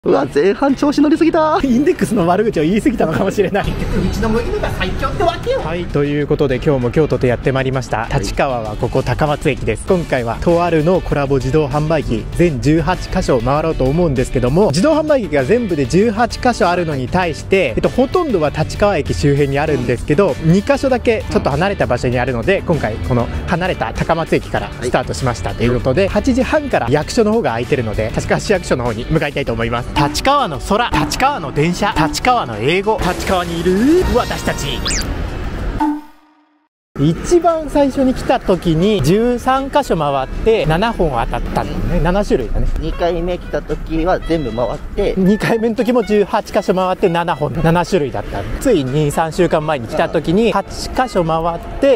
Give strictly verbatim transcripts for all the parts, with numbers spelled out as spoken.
うわ、前半調子乗りすぎた。 インデックスの悪口を言い過ぎたのかもしれない。うちの麦が最強ってわけよ。 はい、ということで今日も京都とやってまいりました。立川はここ高松駅です。今回はとあるのコラボ自動販売機全じゅうはちかしょ回ろうと思うんですけども、自動販売機が全部でじゅうはちかしょあるのに対して、えっと、ほとんどは立川駅周辺にあるんですけど、にかしょだけちょっと離れた場所にあるので、今回この離れた高松駅からスタートしましたということで、はちじはんから役所の方が空いてるので立川市役所の方に向かいたいと思います。立川の空、立川の電車、立川の英語、立川にいる私たち。一番最初に来た時にじゅうさんかしょ回ってななほん当たったのね。ななしゅるいだね。 にかいめ来た時は全部回ってにかいめの時もじゅうはちかしょ回ってななほん、ななしゅるいだったの。ついにさんしゅうかんまえに来た時にはちかしょ回って、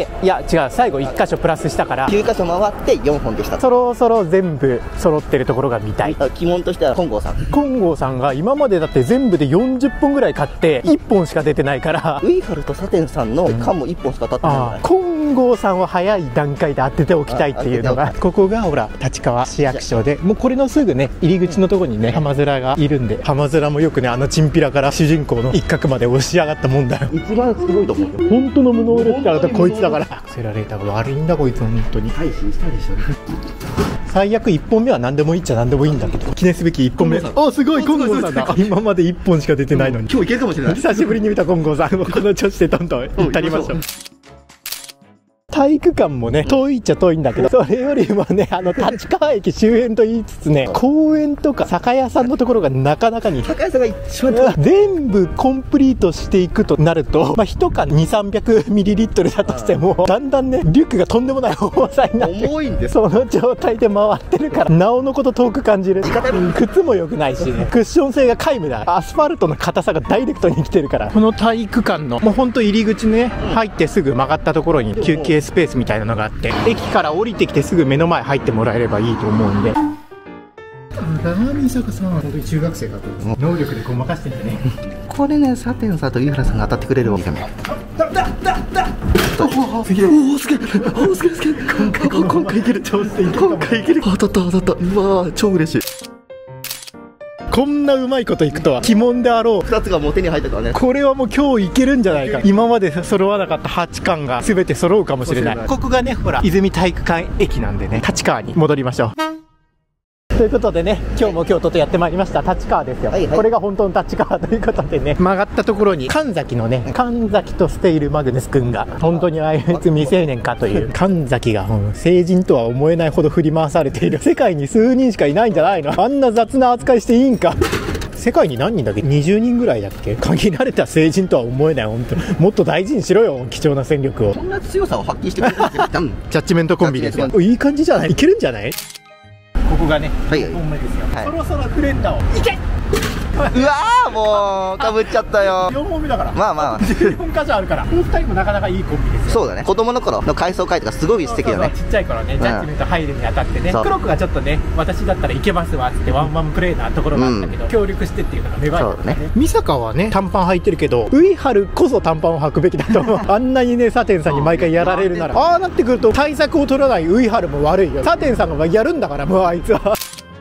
いや違う、最後いっかしょプラスしたからきゅうかしょ回ってよんほんでした。 そろそろ全部揃ってるところが見たい。 鬼門としては金剛さん金剛さんが今までだって全部でよんじゅっぽんぐらい買っていっぽんしか出てないから、 ウイハルとサテンさんの缶もいっぽんしか当たってない。 金剛さんを早い段階で当てておきたいっていうのが、ここがほら立川市役所で、もうこれのすぐね入り口のところにね浜面がいるんで、浜面もよくねあのチンピラから主人公の一角まで押し上がったもんだよ。 一番すごいと思うよ。 本当の無能力者だとこいつだから。アクセラレーターが悪いんだこいつ本当に。 配信したでしょ。 最悪いっぽんめは何でもいいっちゃ何でもいいんだけど、記念すべきいっぽんめ。あ、すごい金剛さんだ。今までいっぽんしか出てないのに今日いけるかもしれない。 久しぶりに見た金剛さんをこの調子でどんどん行ったりましょう。体育館もね遠いっちゃ遠いんだけど、それよりもねあの立川駅周辺と言いつつね、公園とか酒屋さんのところがなかなかに、 酒屋さんが一番遠い。 全部コンプリートしていくとなると、まあいち缶にせんさんびゃくミリリットル だとしてもだんだんねリュックがとんでもない重さになって重いんです。 その状態で回ってるからなおのこと遠く感じる。靴も良くないしね、クッション性が皆無だ。アスファルトの硬さがダイレクトに来てるから。この体育館のもうほんと入り口ね、入ってすぐ曲がったところに休憩スペースみたいなのがあって、駅から降りてきてすぐ目の前入ってもらえればいいと思うんで。ラーメン坂さんは本当に中学生だと能力でごまかしてんだね。 これね、サテンさんと井原さんが当たってくれるわけだ。だだだだおおすげえ、おおすげえ、おおすげえすげえ。今回今回いける、今回いける。当たった当たった。うわー超嬉しい。 こんなうまいこといくとは。鬼門であろうふたつがもう手に入ったからね。 これはもう今日いけるんじゃないか。今まで揃わなかったはちかんが全て揃うかもしれない。ここがねほら泉体育館駅なんでね、立川に戻りましょう。ということでね、今日も京都とやってまいりました立川ですよ、はいはい、これが本当の立川ということでね、曲がったところに神崎のね、神崎とステイルマグネス君が本当にあいつ未成年かという神崎が、うん、成人とは思えないほど振り回されている。世界に数人しかいないんじゃないの、あんな雑な扱いしていいんか。世界に何人だっけ、にじゅうにんぐらいだっけ。限られた成人とは思えない。本当もっと大事にしろよ貴重な戦力を。 そんな強さを発揮してくれるジャッジメントコンビですよ。いい感じじゃない、いけるんじゃない。ここがね、 はいはい、 いっぽんめですよ、はい、そろそろフレンダをいけ。 うわーもうかぶっちゃったよ。 よんほんめだから、 まあまあじゅうよんかしょあるから、このふたりもなかなかいいコンビですよ。 そうだね、子供の頃の回想会とかすごい素敵だね。 そうそうそう、ちっちゃい頃ね、ジャッジメント入るにあたってね、クロクがちょっとね、私だったらいけますわっつってワンワンプレーなところがあったけど、うん、協力してっていうのが芽生えたね。美坂はね短パン履いてるけど、ウイハルこそ短パンを履くべきだと思う。あんなにねサテンさんに毎回やられるなら、ああなってくると対策を取らないウイハルも悪いよ。サテンさんがやるんだからもうあいつは。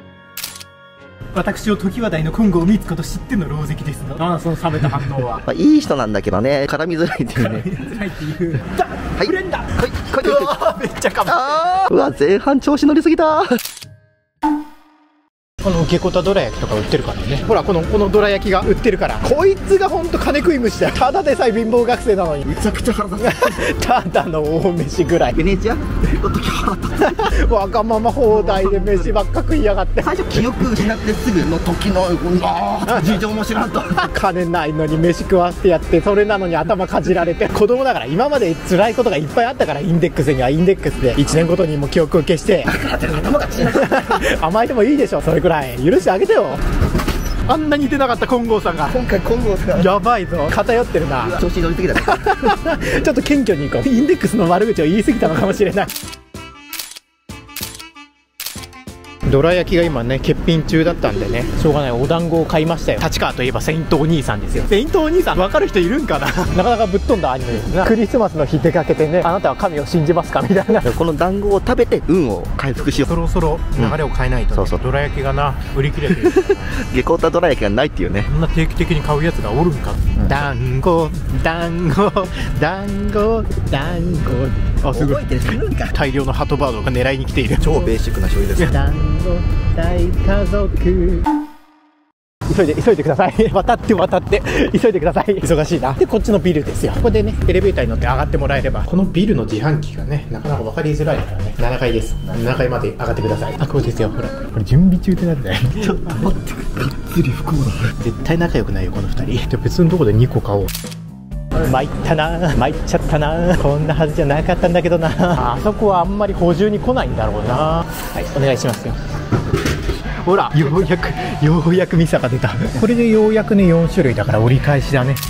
私を時話題の金剛を見つこと知っての狼藉ですの。ああ、その冷めた反応は。 まあいい人なんだけどね、絡みづらいっていうね。 絡みづらいっていう。だ、 はい、 フレンダ。 はい、これ。 うわ、めっちゃかぶって。 うわ、前半調子乗りすぎた。 このゲコタどら焼きとか売ってるからね。ほらこのこのどら焼きが売ってるから、こいつがほんと金食い虫だよ。ただでさえ貧乏学生なのにめちゃくちゃ腹立つ。 ただの大飯ぐらい。 ベネチアの時腹立つ。 わがまま放題で飯ばっか食いやがって。 最初記憶失ってすぐの時のうわー事情も知らんと。 金ないのに飯食わせてやって、それなのに頭かじられて。子供だから今まで辛いことがいっぱいあったから、インデックスにはインデックスでいちねんごとにも記憶を消して甘えてもいいでしょ、それくらい許してあげてよ。あんなに似てなかった金剛さんが今回金剛さんやばいぞ、偏ってるな。 調子に乗りすぎだね。 ちょっと謙虚にいこう。インデックスの悪口を言い過ぎたのかもしれない。 どら焼きが今ね欠品中だったんでね、しょうがないお団子を買いましたよ。立川といえばセイントお兄さんですよ。セイントお兄さん分かる人いるんかななかなかぶっ飛んだアニメですな。クリスマスの日出かけてね、あなたは神を信じますかみたいなこの団子を食べて運を回復しよう。 そろそろ流れを変えないと、ね、うん、そうそう、どら焼きがな売り切れてる下校たどら焼きがないっていうね。 そんな定期的に買うやつがおるんか。団子団子団子団子、あ、すごい大量のハトバードが狙いに来ている。 超ベーシックな醤油です。 団子大家族、急いで急いでください渡って渡って急いでください、忙しいな。でこっちのビルですよ。ここでねエレベーターに乗って上がってもらえれば、このビルの自販機がねなかなか分かりづらいからね。ななかいです。ななかいまで上がってください。あ、こうですよ。ほらこれ準備中ってなんだよちょっと待ってくれ、がっつり服もだ。絶対仲良くないよこのふたり。じゃあ別のとこでにこ買おう。参ったな、参っちゃったな、こんなはずじゃなかったんだけどな。あそこはあんまり補充に来ないんだろうな。はい、お願いしますよ。ほら、ようやくようやくミサが出た。これでようやくねよんしゅるいだから折り返しだね。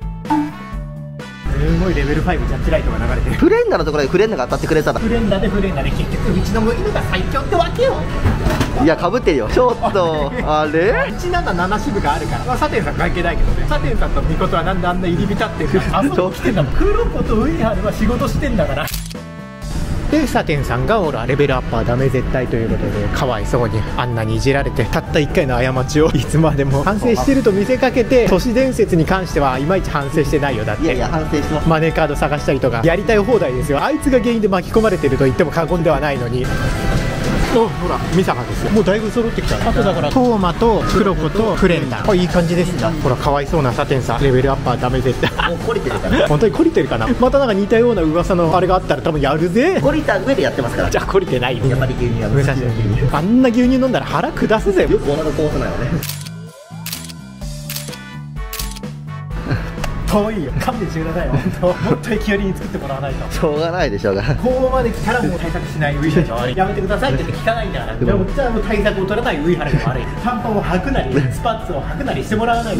すごいレベルファイブジャッジライトが流れてる。 フレンダのところでフレンダが当たってくれたら、 フレンダでフレンダで結局うちの犬が最強ってわけよ。 いや、かぶってるよちょっとあれいちなななな支部があるから、まあ、サテンさん関係ないけどね。サテンさんとミコトはなんであんな入り浸ってるかあそこ来てんだもん。クロコとウイハルは仕事してんだから。でサテンさんがほらレベルアップはダメ絶対ということで、かわいそうにあんなにいじられて、たったいっかいの過ちをいつまでも反省してると見せかけて、都市伝説に関してはいまいち反省してないよ。だっていやいや反省してます。 マネーカード探したりとかやりたい放題ですよ。あいつが原因で巻き込まれてると言っても過言ではないのに。お、ほらミサガですよ。もうだいぶ揃ってきた。あとだからトーマとクロコとフレンダー、あ、いい感じですね。ほらかわいそうなサテンさんレベルアップはダメ絶対。 もう懲りてるから本当に懲りてるかな。またなんか似たような噂のあれがあったら多分やるぜ。 懲りた上でやってますから。 じゃあ懲りてないよ。 やっぱり牛乳は武蔵の牛乳、あんな牛乳飲んだら腹下すぜ。 よくお腹壊さないよね遠いよ、勘弁してくださいよ。本当もっと勢いに作ってもらわないと。 しょうがないでしょうが。 ここまで来たらもう対策しないウイハルが悪い。やめてくださいって言って聞かないんだから。でもじゃあもう対策を取らないウイハルが悪い。短パンを履くなりスパッツを履くなりしてもらわないと。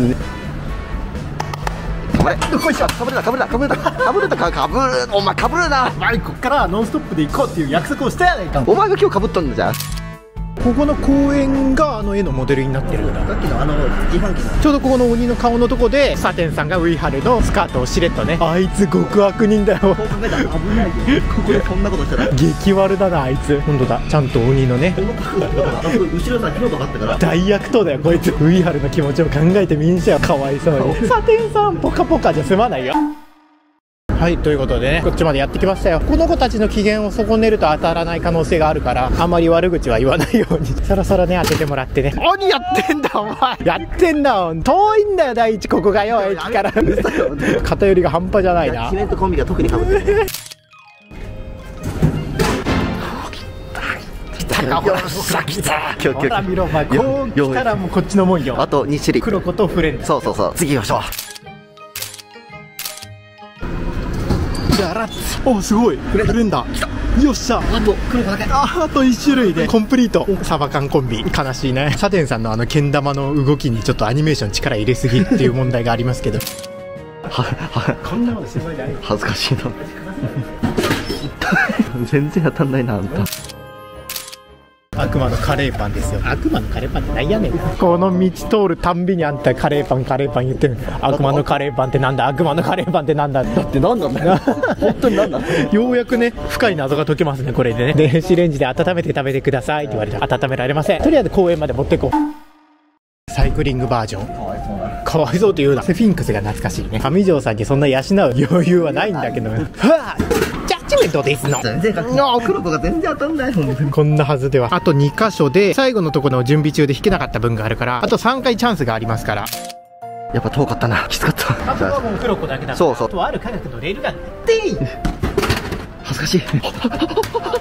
あれ、どこいしょ、かぶるな、かぶるな、かぶるな、かぶるな、かぶる、お前かぶるな。 お前こっからノンストップで行こうっていう約束をしたやないか。 お前が今日かぶっとんのじゃん。 ここの公園があの絵のモデルになってるんだ。 さっきのあの自販機のちょうどここの鬼の顔のとこでサテンさんがウイハルのスカートをしれっとね、あいつ極悪人だよ。 こう考えたら危ないよここでそんなことしたら激悪だなあいつ。本当だ、ちゃんと鬼のねこの角度だから後ろさ広場があったから大悪党だよこいつ。ウイハルの気持ちを考えてみんしゃよ、かわいそうに。サテンさんポカポカじゃ済まないよ。はい、ということでねこっちまでやってきましたよ。この子たちの機嫌を損ねると当たらない可能性があるから、あまり悪口は言わないようにそろそろね当ててもらってね。何やってんだお前、やってんだ遠いんだよ第一ここがよ駅から偏りが半端じゃないな。 シメントコンビが特にかぶってる来たかほら来た。ほら見ろお前、こう来たらもうこっちのもんよ。 あとに種類、 クロコとフレンダ。 そうそうそう、次行きましょう。 お、すごいフレンダー、よっしゃ。 あとクロコだけ。 あといち種類でコンプリート。サバ缶コンビ悲しいね。サテンさんのあのけん玉の動きにちょっとアニメーション力入れすぎっていう問題がありますけどははこんなことしてもらえない。 恥ずかしいな全然当たんないなあんた。 悪魔のカレーパンですよ。悪魔のカレーパンって何やねん。この道通るたんびにあんたカレーパンカレーパン言ってる。悪魔のカレーパンってなんだ、悪魔のカレーパンってなんだ。だって何なんだよ本当に何なんだようやくね深い謎が解けますねこれでね。電子レンジで温めて食べてくださいって言われて温められません。とりあえず公園まで持ってこう。サイクリングバージョン。かわいそうと言うな。スフィンクスが懐かしいね。上条さんにそんな養う余裕はないんだけどはぁジャッジメントですの。 全然クロコが全然当たんない。 こんなはずでは。あとにかしょで最後のところの準備中で引けなかった分があるから、あとさんかいチャンスがありますから。 やっぱ遠かったな、きつかった。 あとはもうクロコだけだから。 そうそう、 あとはある科学のレールがでい恥ずかしいやったや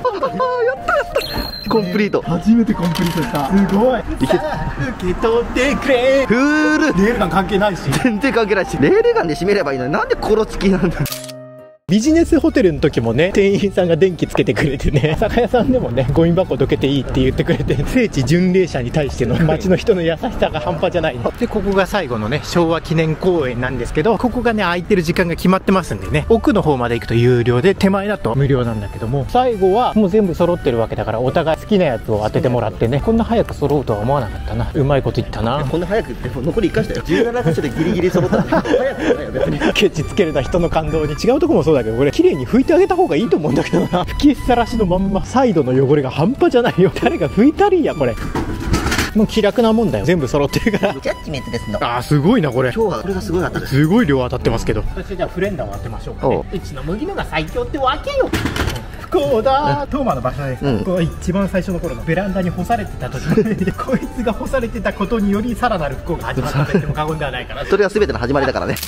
ったコンプリート。 初めてコンプリートした。すごい。さあ受け取ってくれ。 フールレールガン関係ないし。 全然関係ないし。レールガンで締めればいいのになんでコロチキなんだ。 ビジネスホテルの時もね、店員さんが電気つけてくれてね、酒屋さんでもね、ゴミ箱どけていいって言ってくれて、聖地巡礼者に対しての街の人の優しさが半端じゃないので、ここが最後のね、昭和記念公園なんですけど、ここがね、空いてる時間が決まってますんでね、奥の方まで行くと有料で、手前だと無料なんだけども、最後はもう全部揃ってるわけだから、お互い好きなやつを当ててもらってね、こんな早く揃うとは思わなかったな。うまいこと言ったな。 こんな早くって残りいっか所だよ。じゅうなな箇所でギリギリ揃った早くないよ別に。 ケチつけるな人の感動に。違うとこもそうだけど、これ綺麗に拭いてあげた方がいいと思うんだけどな。拭きっさらしのまんまサイドの汚れが半端じゃないよ。誰が拭いたりんやこれ。もう気楽なもんだよ、全部揃ってるから。 ジャッジメントですの。 あーすごいなこれ。 今日はこれがすごい当たる。 すごい量当たってますけど。そしてじゃあフレンダーを当てましょうかね。うちの麦のが最強ってわけよ。不幸だー。トーマの場所です、うん、ここは一番最初の頃のベランダに干されてた時で、こいつが干されてたことによりさらなる不幸が始まったと言っても過言ではないから。 それは全ての始まりだからね。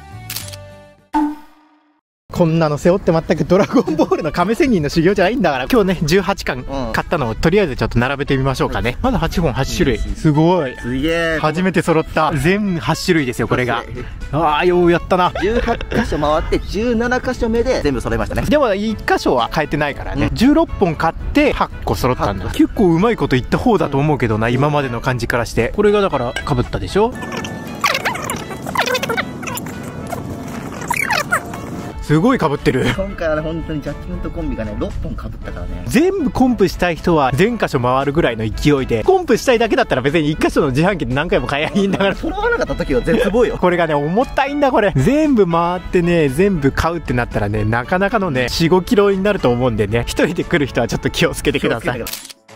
こんなの背負って全くドラゴンボールの亀仙人の修行じゃないんだから。今日ねじゅうはちかん買ったのをとりあえずちょっと並べてみましょうかね。まだはちほんはち種類。すごいすげえ。 初めて揃った全はち種類ですよこれが。ああようやったな。 じゅうはち箇所回ってじゅうなな箇所目で全部揃えましたね。 でもいっ箇所は変えてないからね、うん、じゅうろっぽん買ってはっこ揃ったんだ。結構うまいこと言った方だと思うけどな、今までの感じからして。これがだからかぶったでしょ。すごい被ってる。 今回はね本当にジャッジメントコンビがねろっぽん被ったからね。 全部コンプしたい人は全箇所回るぐらいの勢いで、コンプしたいだけだったら別にいっ箇所の自販機で何回も買えばいいんだから。 揃わなかった時は絶望よ。 これがね重たいんだこれ。全部回ってね全部買うってなったらね、なかなかのね よんごキロになると思うんでね、一人で来る人はちょっと気をつけてください。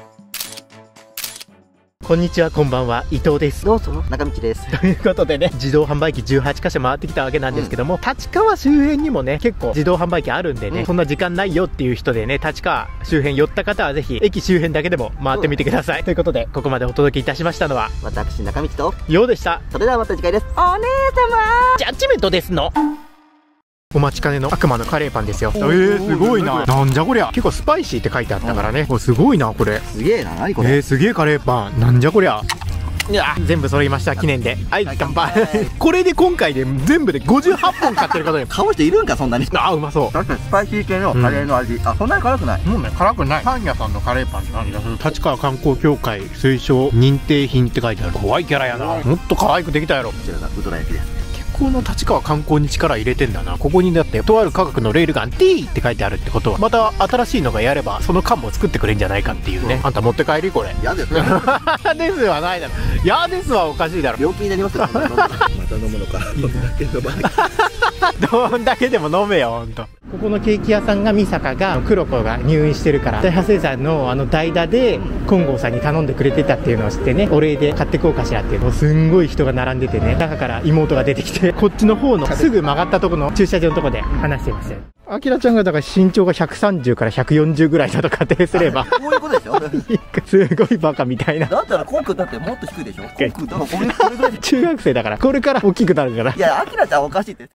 こんにちは、こんばんは、伊藤です。 どうぞ、中道です。 ということでね、自動販売機じゅうはち箇所回ってきたわけなんですけども、うん、立川周辺にもね、結構自動販売機あるんでね、うん、そんな時間ないよっていう人でね、立川周辺寄った方はぜひ、駅周辺だけでも回ってみてください。ということで、ここまでお届けいたしましたのは、 私、中道と、 ようでした。 それではまた次回です。お姉様ジャッジメントですの。お待ちかねの悪魔のカレーパンですよ。えー、すごいな。なんじゃこりゃ。結構スパイシーって書いてあったからね。おすごいなこれ。 すげえな。何これ。 えー、すげえカレーパン。なんじゃこりゃ。いや全部揃いました。記念ではい乾杯。これで今回で全部でごじゅうはっぽん買ってる方で買う人いるんかそんなに。 あうまそう。 確かにスパイシー系のカレーの味、うん、あそんなに辛くない。 もうね辛くない。パン屋さんのカレーパンって感じがする。立川観光協会推奨認定品って書いてある。怖いキャラやな。もっと可愛くできたやろ。こちらがうどら焼きです。ここの立川観光に力入れてんだな。ここにだってとある科学のレールガン T って書いてあるってことは、また新しいのがやればその缶も作ってくれんじゃないかっていうね。あんた持って帰りこれ。 嫌ですよ。 ですはないだろ。嫌ですはおかしいだろ。 病気になりますよ。また飲むのか。 どんだけでも飲めよほんと。ここのケーキ屋さんが美坂が黒子が入院してるから、大破生産のあの代打で金剛さんに頼んでくれてたっていうのを知ってね、お礼で買ってこうかしらっていうのを、すんごい人が並んでてね、中から妹が出てきて、こっちの方のすぐ曲がったところの駐車場のとこで話してましたよ。あきらちゃんがだから身長がひゃくさんじゅうからひゃくよんじゅうぐらいだと仮定すればこういうことでしょ。 すごいバカみたいな。 だったらコンクだってもっと低いでしょ。コンクだからこれこれぐらい。 中学生だからこれから大きくなるから。 いやあきらちゃんおかしいって。